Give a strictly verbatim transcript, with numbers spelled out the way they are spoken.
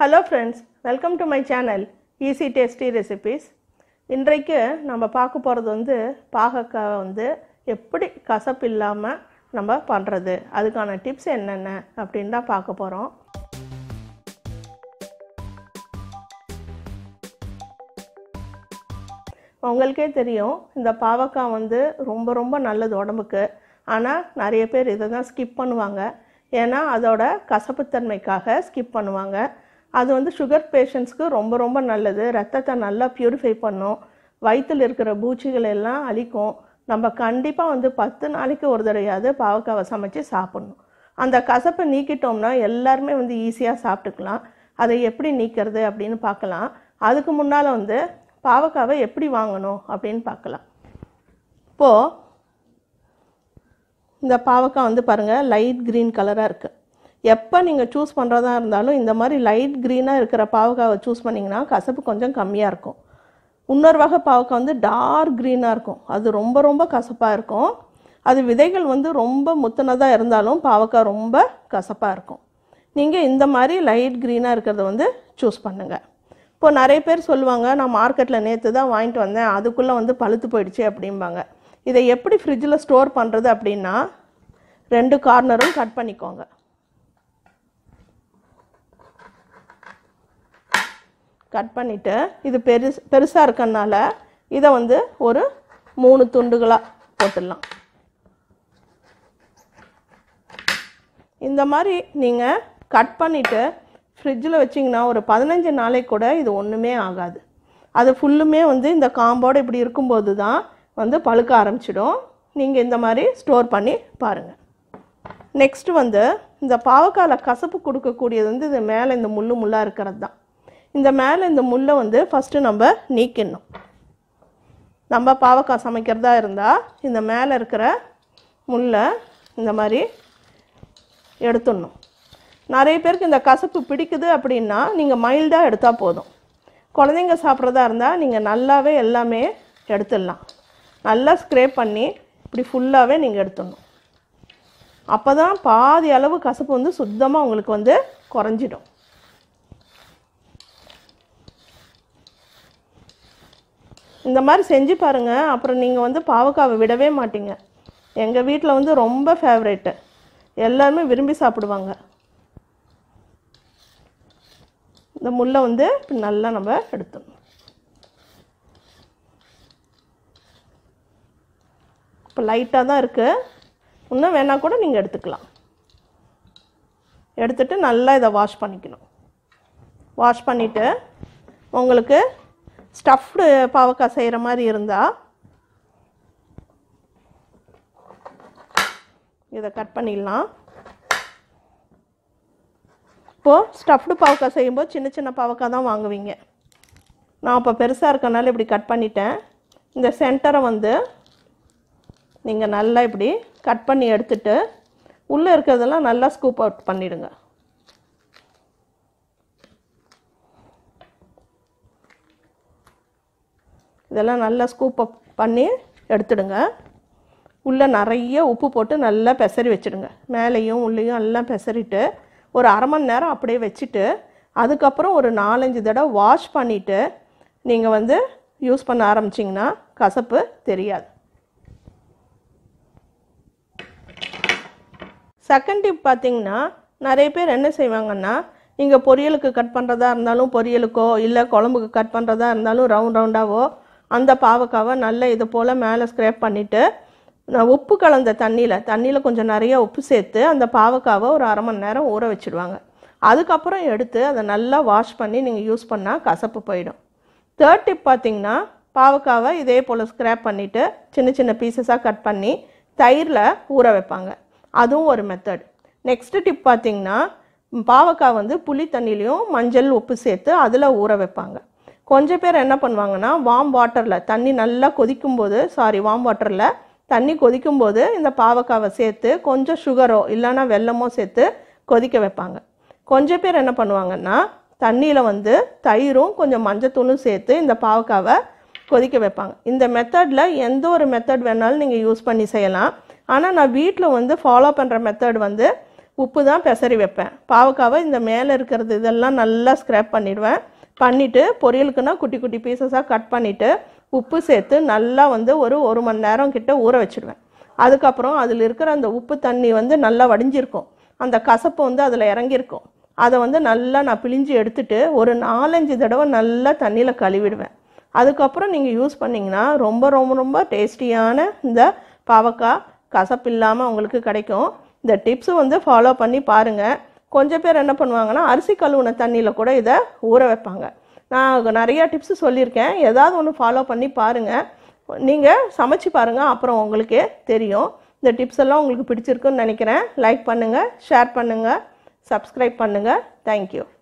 Hello friends, welcome to my channel Easy Tasty Recipes. இன்றைக்கு நம்ம பார்க்க போறது வந்து பாகக்காய் வந்து எப்படி கசப்பு இல்லாம நம்ம பண்றது அதுக்கான டிப்ஸ் என்னென்ன அப்படினு தான் பார்க்க போறோம். உங்களுக்கே தெரியும் இந்த பாவக்காய் வந்து ரொம்ப ரொம்ப நல்லது உடம்புக்கு. ஆனா நிறைய பேர் இத தான் ஸ்கிப் பண்ணுவாங்க. ஏனா அதோட கசப்பு தன்மைக்காக ஸ்கிப் பண்ணுவாங்க. அது வந்து சுகர் பேஷண்ட்ஸ்க்கு ரொம்ப ரொம்ப நல்லது. ரத்தத்தை நல்லா பியூரிஃபை பண்ணும். வயித்துல இருக்கிற பூச்சிகள் எல்லாம் அழிக்கும். நம்ம கண்டிப்பா வந்து பத்து நாளைக்கு ஒரு தடவையாவது பாவக்காவை சமைச்சு சாப்பிடணும். அந்த கசப்பை நீக்கிட்டோம்னா எல்லாரும் வந்து ஈஸியா சாப்பிட்டுக்கலாம். அதை எப்படி நீக்கிறது அப்படினு பார்க்கலாம். அதுக்கு முன்னால வந்து பாவக்காவை எப்படி வாங்கணும் அப்படினு பார்க்கலாம். இப்போ இந்த பாவக்காய் வந்து பாருங்க லைட் கிரீன் கலரா இருக்கு. எப்ப நீங்க சூஸ் பண்றதா இருந்தாலும் இந்த மாதிரி லைட் கிரீனா இருக்கிற பாவக்காவை சூஸ் பண்ணீங்கனா கசப்பு கொஞ்சம் கம்மியா இருக்கும். இன்னொரு வகை பாவக்காய் வந்து டார்க் கிரீனா இருக்கும். அது ரொம்ப ரொம்ப கசப்பா இருக்கும். அது விதைகள் வந்து ரொம்ப முத்துனதா இருந்தாலும் பாவக்காய் ரொம்ப கசப்பா இருக்கும். நீங்க இந்த மாதிரி லைட் கிரீனா இருக்கிறத வந்து சூஸ் பண்ணுங்க. இப்போ நிறைய பேர் சொல்லுவாங்க நான் மார்க்கெட்ல நேத்து தான் வாங்கிட்டு வந்தேன் அதுக்குள்ள வந்து பழுத்து போயிடுச்சு அப்படிம்பாங்க. இதை எப்படி ஃப்ரிட்ஜ்ல ஸ்டோர் பண்றது அப்படினா ரெண்டு கார்னரும் கட் பண்ணிக்கோங்க. கட் பண்ணிட்டு இது பெருசு பெருசா இருக்கனால இத வந்து ஒரு மூணு துண்டுகளா போட்டுடலாம். இந்த மாதிரி நீங்க கட் பண்ணிட்டு ஃப்ரிட்ஜ்ல வச்சீங்கனா ஒரு பதினைந்து நாளைக்கு கூட இது ஒண்ணுமே ஆகாது. அது ஃபுல்லுமே வந்து இந்த காம்போட இப்படி இருக்கும்போது தான் வந்து பழுக்க ஆரம்பிச்சிடும். நீங்க இந்த மாதிரி ஸ்டோர் பண்ணி பாருங்க. நெக்ஸ்ட் வந்து இந்த பாவக்காயில கசப்பு கொடுக்க கூடியது வந்து இது மேலே இந்த முள்ளு முள்ளா இருக்கிறது தான். இந்த மேலே இந்த முள்ளை வந்து ஃபர்ஸ்ட் நம்ம நீக்கிடணும். நம்ம பாவக்காய் சமைக்கிறதா இருந்தா இந்த மேலே இருக்கிற முள்ளை இந்த மாதிரி எடுத்துடணும். நிறைய பேருக்கு இந்த கசப்பு பிடிக்குது அப்படின்னா நீங்க மைல்டா எடுத்தா போதும். குழந்தைங்க சாப்பிட்றதா இருந்தா நீங்க நல்லாவே எல்லாமே எடுத்துடலாம். நல்லா ஸ்க்ரேப் பண்ணி இப்படி ஃபுல்லாவே நீங்க எடுத்துடணும். அப்பதான் பாதி அளவு கசப்பு வந்து சுத்தமா உங்களுக்கு வந்து குறைஞ்சிடும். இந்த மாதிரி செஞ்சு பாருங்க. அப்புறம் நீங்க வந்து பாவக்காவை விடவே மாட்டீங்க. எங்க வீட்ல வந்து ரொம்ப ஃபேவரட். எல்லாரும் விரும்பி சாப்பிடுவாங்க. இந்த முள்ளை வந்து நல்லா நம்ம எடுத்துடணும். இப்போ லைட்டாக தான் இருக்கு. இன்னும் வேணா கூட நீங்க எடுத்துக்கலாம். எடுத்துட்டு நல்லா இதை வாஷ் பண்ணிக்கணும். வாஷ் பண்ணிட்டு உங்களுக்கு ஸ்டஃப்டு பாவக்காய் செய்யற மாதிரி இருந்தா இதை கட் பண்ணிடலாம். இப்போ ஸ்டஃப்டு பாவக்காய் செய்யும்போது சின்ன சின்ன பாவக்காய் தான் வாங்குவீங்க. நான் இப்போ பெருசாக இருக்கனால இப்படி கட் பண்ணிட்டேன். இந்த சென்டரை வந்து நீங்கள் நல்லா இப்படி கட் பண்ணி எடுத்துட்டு உள்ளே இருக்கிறதெல்லாம் நல்லா ஸ்கூப் அவுட் பண்ணிடுங்க. இதெல்லாம் நல்லா ஸ்கூப் அப் பண்ணி எடுத்துடுங்க. உள்ளே நிறைய உப்பு போட்டு நல்லா பெசரி வச்சுடுங்க. மேலேயும் உள்ளேயும் எல்லாம் பெசரிட்டு ஒரு அரை மணி நேரம் அப்படியே வச்சுட்டு அதுக்கப்புறம் ஒரு நாலஞ்சு தடவை வாஷ் பண்ணிவிட்டு நீங்கள் வந்து யூஸ் பண்ண ஆரம்பிச்சிங்கன்னா கசப்பு தெரியாது. செகண்ட் டிப் பார்த்தீங்கன்னா நிறைய பேர் என்ன செய்வாங்கன்னா நீங்கள் பொரியலுக்கு கட் பண்ணுறதா இருந்தாலும் பொரியலுக்கோ இல்லை குழம்புக்கு கட் பண்ணுறதா இருந்தாலும் ரவுண்ட் ரவுண்டாவோ அந்த பாவக்காவை நல்லா இது போல் மேலே ஸ்க்ரேப் பண்ணிவிட்டு உப்பு கலந்த தண்ணியில் தண்ணியில் கொஞ்சம் நிறைய உப்பு சேர்த்து அந்த பாவக்காவை ஒரு அரை மணி நேரம் ஊற வச்சுடுவாங்க. அதுக்கப்புறம் எடுத்து அதை நல்லா வாஷ் பண்ணி நீங்கள் யூஸ் பண்ணால் கசப்பு போயிடும். தேர்ட் டிப் பார்த்தீங்கன்னா பாவக்காவை இதே போல் ஸ்க்ரேப் பண்ணிவிட்டு சின்ன சின்ன பீசஸாக கட் பண்ணி தயிரில் ஊற வைப்பாங்க. அதுவும் ஒரு மெத்தட். நெக்ஸ்ட் டிப் பார்த்தீங்கன்னா பாவக்காய் வந்து புளி தண்ணிலையும் மஞ்சள் உப்பு சேர்த்து அதில் ஊற வைப்பாங்க. கொஞ்சம் பேர் என்ன பண்ணுவாங்கன்னா வார்ம் வாட்டரில் தண்ணி நல்லா கொதிக்கும்போது சாரி வார்ம் வாட்டரில் தண்ணி கொதிக்கும்போது இந்த பாவக்காவை சேர்த்து கொஞ்சம் சுகரோ இல்லைன்னா வெல்லமோ சேர்த்து கொதிக்க வைப்பாங்க. கொஞ்சம் பேர் என்ன பண்ணுவாங்கன்னா தண்ணியில் வந்து தயிரும் கொஞ்சம் மஞ்சத்தூளும் சேர்த்து இந்த பாவக்காவை கொதிக்க வைப்பாங்க. இந்த மெத்தடில் எந்த ஒரு மெத்தட் வேணாலும் நீங்கள் யூஸ் பண்ணி செய்யலாம். ஆனால் நான் வீட்டில் வந்து ஃபாலோ பண்ணுற மெத்தட் வந்து உப்பு தான் பெசரி வைப்பேன். பாவக்காவை இந்த மேலே இருக்கிறது இதெல்லாம் நல்லா ஸ்க்ராப் பண்ணிடுவேன். பண்ணிவிட்டு பொரியலுக்குன்னா குட்டி குட்டி பீசஸாக கட் பண்ணிவிட்டு உப்பு சேர்த்து நல்லா வந்து ஒரு ஒரு மணி நேரம் கிட்ட ஊற வச்சுடுவேன். அதுக்கப்புறம் அதில் இருக்கிற அந்த உப்பு தண்ணி வந்து நல்லா வடிஞ்சிருக்கும், அந்த கசப்பு வந்து அதில் இறங்கியிருக்கும். அதை வந்து நல்லா நான் பிழிஞ்சு எடுத்துட்டு ஒரு நாலஞ்சு தடவை நல்லா தண்ணியில் கழுவிடுவேன். அதுக்கப்புறம் நீங்கள் யூஸ் பண்ணிங்கன்னா ரொம்ப ரொம்ப ரொம்ப டேஸ்டியான இந்த பாவக்காய் கசப்பு இல்லாமல் உங்களுக்கு கிடைக்கும். இந்த டிப்ஸு வந்து ஃபாலோ பண்ணி பாருங்கள். கொஞ்சம் பேர் என்ன பண்ணுவாங்கன்னா அரிசி கழுவுன தண்ணியில் கூட இதை ஊற வைப்பாங்க. நான் நிறையா டிப்ஸு சொல்லியிருக்கேன், ஏதாவது ஒன்று ஃபாலோ பண்ணி பாருங்கள். நீங்கள் சமைச்சு பாருங்கள், அப்புறம் உங்களுக்கே தெரியும். இந்த டிப்ஸ் எல்லாம் உங்களுக்கு பிடிச்சிருக்குன்னு நினைக்கிறேன். லைக் பண்ணுங்கள், ஷேர் பண்ணுங்கள், சப்ஸ்கிரைப் பண்ணுங்கள். தேங்க்யூ.